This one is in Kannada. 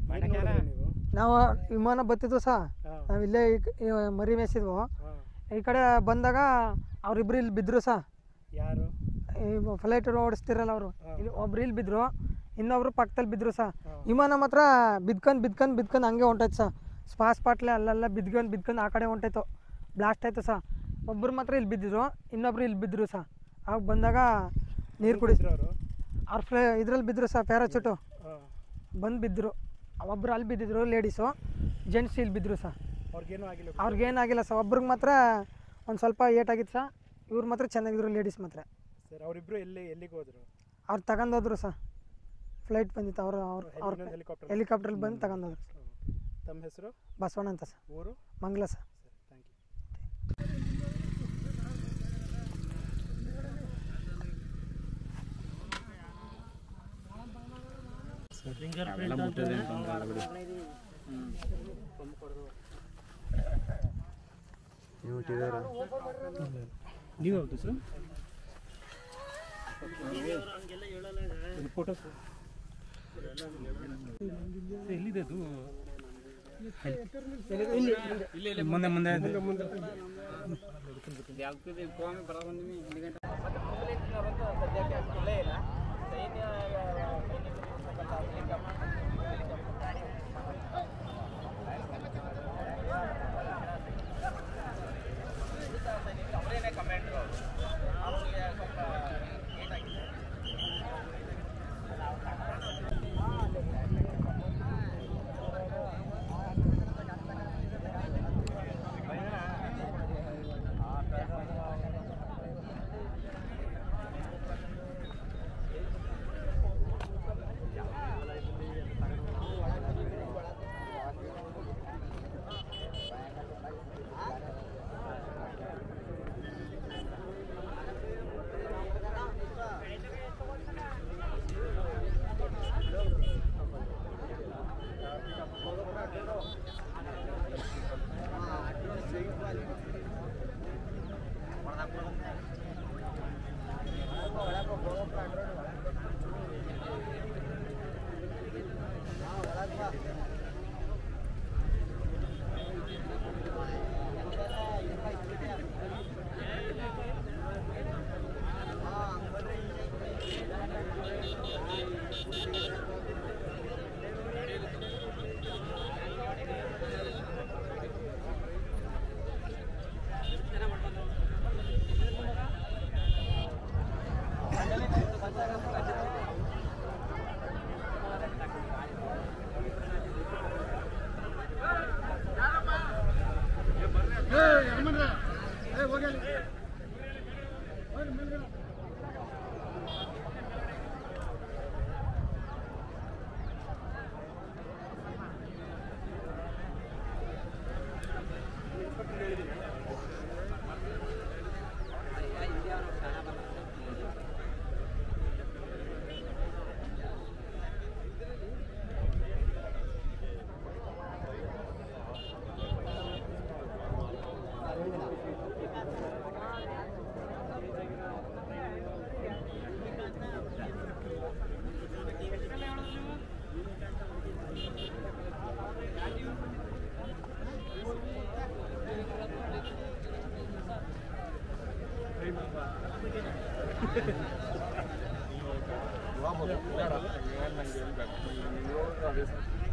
ನಾವು ವಿಮಾನ ಬತ್ತಿದ್ವು ಸಹ ನಾವು ಇಲ್ಲೇ ಮರಿ ಮೇಯಿಸಿದ್ವು. ಈ ಕಡೆ ಬಂದಾಗ ಅವ್ರಿಬ್ರು ಇಲ್ಲಿ ಬಿದ್ದರು ಸಹ. ಯಾರು ಈ ಫ್ಲೈಟ್ ಓಡಿಸ್ತಿರಲ್ಲ ಅವರು, ಇಲ್ಲಿ ಒಬ್ರು ಇಲ್ಲಿ ಬಿದ್ದರು, ಇನ್ನೊಬ್ರು ಪಕ್ಕದಲ್ಲಿ ಬಿದ್ದರು ಸಹ. ವಿಮಾನ ಮಾತ್ರ ಬಿದ್ಕೊಂಡು ಹಂಗೆ ಹೊಂಟೈತೆ ಸಹ. ಸ್ಪಾಟ್ಲೆ ಅಲ್ಲೆಲ್ಲ ಬಿದ್ಕೊಂಡು ಆ ಕಡೆ ಹೊಂಟಾಯ್ತು, ಬ್ಲಾಸ್ಟ್ ಆಯಿತು ಸಹ. ಒಬ್ಬರು ಮಾತ್ರ ಇಲ್ಲಿ ಬಿದ್ದಿದ್ರು, ಇನ್ನೊಬ್ರು ಇಲ್ಲಿ ಬಿದ್ದರು ಸಹ. ಆಗ ಬಂದಾಗ ನೀರು ಕುಡಿಸಿದ್ರು ಅವರು. ಅವ್ರು ಇದ್ರಲ್ಲಿ ಬಿದ್ದರು ಸಹ, ಪ್ಯಾರಾಚೂಟು ಬಂದು ಬಿದ್ದರು. ಒಬ್ಬರು ಅಲ್ಲಿ ಬಿದ್ದಿದ್ರು ಲೇಡೀಸು, ಜೆಂಟ್ಸ್ ಇಲ್ಲಿ ಬಿದ್ದರು ಸಹ. ಅವ್ರಿಗೇನಾಗಿಲ್ಲ ಸಹ. ಒಬ್ರಿಗೆ ಮಾತ್ರ ಒಂದು ಸ್ವಲ್ಪ ಏಟಾಗಿತ್ತು ಸಹ. ಇವ್ರು ಮಾತ್ರ ಚೆನ್ನಾಗಿದ್ರು ಲೇಡೀಸ್ ಮಾತ್ರ. ಸರ್ ಅವರಿಬ್ಬರು ಎಲ್ಲಿಗೆ ಹೋದರು? ಅವ್ರು ತಗೊಂಡೋದ್ರು ಸಹ. ಫ್ಲೈಟ್ ಬಂದಿತ್ತು, ಅವ್ರ ಹೆಲಿಕಾಪ್ಟ್ರಲ್ಲಿ ಬಂದು ತಗೊಂಡೋದ್ರು. ತಮ್ಮ ಹೆಸರು? ಬಸವಣ್ಣ ಅಂತ ಸರ್. ಊರು? ಮಂಗ್ಲ ಸರ್. Thank you. ನೀವು ಯಾವ್ದು ಸರ್? ಫೋಟೋ ಎಲ್ಲಿದೆ ಅದು? ಮುಂದೆ ಮುಂದೆ Vamos,